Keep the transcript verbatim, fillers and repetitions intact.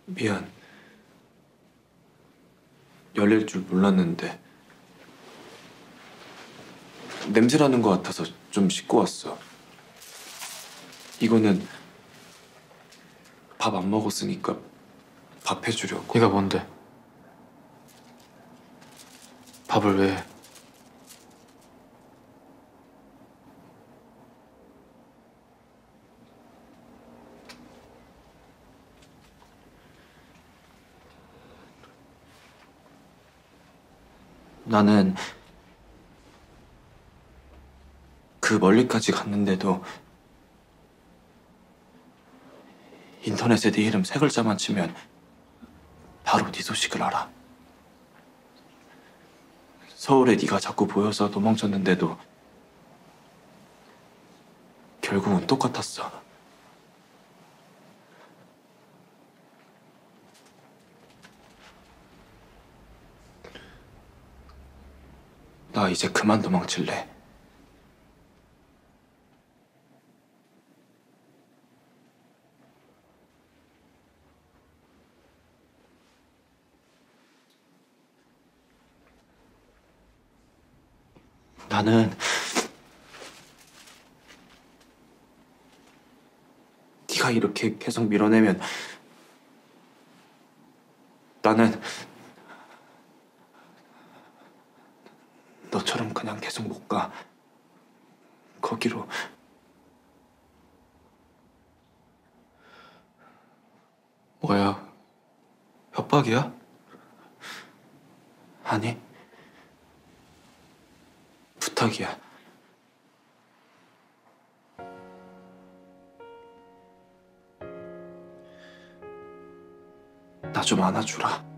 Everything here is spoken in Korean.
미안. 열릴 줄 몰랐는데 냄새나는 것 같아서 좀 씻고 왔어. 이거는 밥 안 먹었으니까 밥 해주려고. 네가 뭔데? 밥을 왜 해? 나는 그 멀리까지 갔는데도 인터넷에 네 이름 세 글자만 치면 바로 네 소식을 알아. 서울에 네가 자꾸 보여서 도망쳤는데도 결국은 똑같았어. 나 이제 그만 도망칠래. 나는 네가 이렇게 계속 밀어내면 나는 너처럼 그냥 계속 못 가. 거기로. 뭐야? 협박이야? 아니, 부탁이야. 나 좀 안아주라.